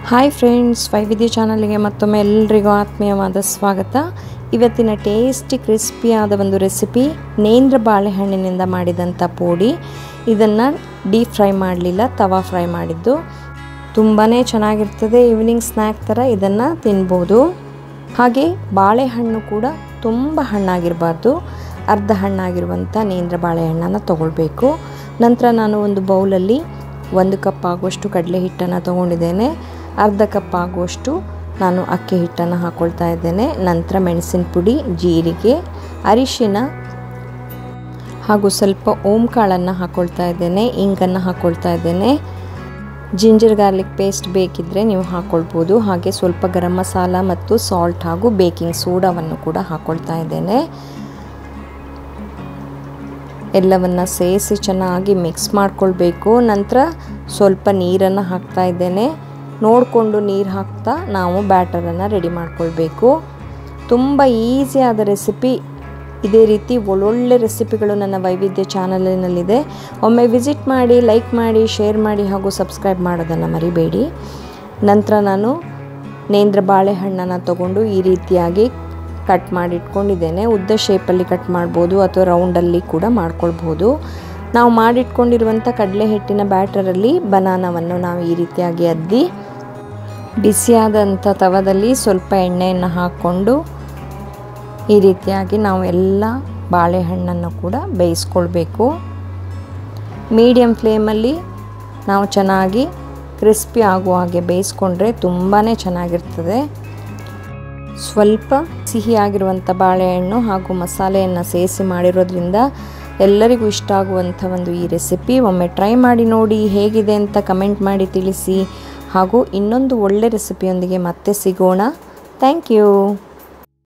Hi friends, ವೈವಿಧ್ಯ ಚಾನಲ್ಗೆ ಮತ್ತೊಮ್ಮೆ ಎಲ್ಲರಿಗೂ ಆತ್ಮೀಯವಾದ ಸ್ವಾಗತ. ಇವತ್ತಿನ ಟೇಸ್ಟಿ ಕ್ರಿಸ್ಪಿಯಾದ ಒಂದು ರೆಸಿಪಿ ನೇಂದ್ರ ಬಾಳೆಹಣ್ಣಿನಿಂದ ಮಾಡಿದಂಥ ಪೋಡಿ. ಇದನ್ನು ಡೀಪ್ ಫ್ರೈ ಮಾಡಲಿಲ್ಲ, ತವಾ ಫ್ರೈ ಮಾಡಿದ್ದು. ತುಂಬಾ ಚೆನ್ನಾಗಿರ್ತದೆ. ಈವ್ನಿಂಗ್ ಸ್ನ್ಯಾಕ್ ಥರ ಇದನ್ನು ತಿನ್ಬೋದು. ಹಾಗೆ ಬಾಳೆಹಣ್ಣು ಕೂಡ ತುಂಬ ಹಣ್ಣಾಗಿರಬಾರ್ದು, ಅರ್ಧ ಹಣ್ಣಾಗಿರುವಂಥ ನೇಂದ್ರ ಬಾಳೆಹಣ್ಣನ್ನು ತೊಗೊಳ್ಬೇಕು. ನಂತರ ನಾನು ಒಂದು ಬೌಲಲ್ಲಿ 1 ಕಪ್ ಆಗುವಷ್ಟು ಕಡಲೆ ಹಿಟ್ಟನ್ನು ತೊಗೊಂಡಿದ್ದೇನೆ. ಅರ್ಧ ಕಪ್ ಆಗುವಷ್ಟು ನಾನು ಅಕ್ಕಿ ಹಿಟ್ಟನ್ನು ಹಾಕ್ಕೊಳ್ತಾ ಇದ್ದೇನೆ. ನಂತರ ಮೆಣಸಿನ ಪುಡಿ, ಜೀರಿಗೆ, ಅರಿಶಿನ ಹಾಗೂ ಸ್ವಲ್ಪ ಓಂಕಾಳನ್ನು ಹಾಕ್ಕೊಳ್ತಾ ಇದ್ದೇನೆ. ಇಂಗನ್ನು ಹಾಕ್ಕೊಳ್ತಾ ಇದ್ದೇನೆ. ಜಿಂಜರ್ ಗಾರ್ಲಿಕ್ ಪೇಸ್ಟ್ ಬೇಕಿದ್ದರೆ ನೀವು ಹಾಕ್ಕೊಳ್ಬೋದು. ಹಾಗೆ ಸ್ವಲ್ಪ ಗರಂ ಮಸಾಲ ಮತ್ತು ಸಾಲ್ಟ್ ಹಾಗೂ ಬೇಕಿಂಗ್ ಸೋಡಾವನ್ನು ಕೂಡ ಹಾಕ್ಕೊಳ್ತಾ ಇದ್ದೇನೆ. ಎಲ್ಲವನ್ನು ಸೇರಿಸಿ ಚೆನ್ನಾಗಿ ಮಿಕ್ಸ್ ಮಾಡಿಕೊಳ್ಬೇಕು. ನಂತರ ಸ್ವಲ್ಪ ನೀರನ್ನು ಹಾಕ್ತಾ ಇದ್ದೇನೆ. ನೋಡಿಕೊಂಡು ನೀರು ಹಾಕ್ತಾ ನಾವು ಬ್ಯಾಟರನ್ನು ರೆಡಿ ಮಾಡಿಕೊಳ್ಬೇಕು. ತುಂಬ ಈಸಿಯಾದ ರೆಸಿಪಿ. ಇದೇ ರೀತಿ ಒಳ್ಳೊಳ್ಳೆ ರೆಸಿಪಿಗಳು ನನ್ನ ವೈವಿಧ್ಯ ಚಾನಲಿನಲ್ಲಿದೆ. ಒಮ್ಮೆ ವಿಸಿಟ್ ಮಾಡಿ, ಲೈಕ್ ಮಾಡಿ, ಶೇರ್ ಮಾಡಿ ಹಾಗೂ ಸಬ್ಸ್ಕ್ರೈಬ್ ಮಾಡೋದನ್ನು ಮರಿಬೇಡಿ. ನಂತರ ನಾನು ನೇಂದ್ರ ಬಾಳೆಹಣ್ಣನ್ನು ತಗೊಂಡು ಈ ರೀತಿಯಾಗಿ ಕಟ್ ಮಾಡಿಟ್ಕೊಂಡಿದ್ದೇನೆ. ಉದ್ದ ಶೇಪಲ್ಲಿ ಕಟ್ ಮಾಡ್ಬೋದು ಅಥವಾ ರೌಂಡಲ್ಲಿ ಕೂಡ ಮಾಡ್ಕೊಳ್ಬೋದು. ನಾವು ಮಾಡಿಟ್ಕೊಂಡಿರುವಂಥ ಕಡಲೆ ಹಿಟ್ಟಿನ ಬ್ಯಾಟರಲ್ಲಿ ಬನಾನವನ್ನು ನಾವು ಈ ರೀತಿಯಾಗಿ ಅದ್ದಿ ಬಿಸಿಯಾದಂಥ ತವದಲ್ಲಿ ಸ್ವಲ್ಪ ಎಣ್ಣೆಯನ್ನು ಹಾಕ್ಕೊಂಡು ಈ ರೀತಿಯಾಗಿ ನಾವು ಎಲ್ಲ ಬಾಳೆಹಣ್ಣನ್ನು ಕೂಡ ಬೇಯಿಸ್ಕೊಳ್ಬೇಕು. ಮೀಡಿಯಮ್ ಫ್ಲೇಮಲ್ಲಿ ನಾವು ಚೆನ್ನಾಗಿ ಕ್ರಿಸ್ಪಿ ಆಗುವ ಹಾಗೆ ಬೇಯಿಸ್ಕೊಂಡ್ರೆ ತುಂಬಾ ಚೆನ್ನಾಗಿರ್ತದೆ. ಸ್ವಲ್ಪ ಸಿಹಿಯಾಗಿರುವಂಥ ಬಾಳೆಹಣ್ಣು ಹಾಗೂ ಮಸಾಲೆಯನ್ನು ಸೇರಿಸಿ ಮಾಡಿರೋದ್ರಿಂದ ಎಲ್ಲರಿಗೂ ಇಷ್ಟ ಆಗುವಂಥ ಒಂದು ಈ ರೆಸಿಪಿ. ಒಮ್ಮೆ ಟ್ರೈ ಮಾಡಿ ನೋಡಿ, ಹೇಗಿದೆ ಅಂತ ಕಮೆಂಟ್ ಮಾಡಿ ತಿಳಿಸಿ. ಹಾಗೂ ಇನ್ನೊಂದು ಒಳ್ಳೆ ರೆಸಿಪಿಯೊಂದಿಗೆ ಮತ್ತೆ ಸಿಗೋಣ. Thank you.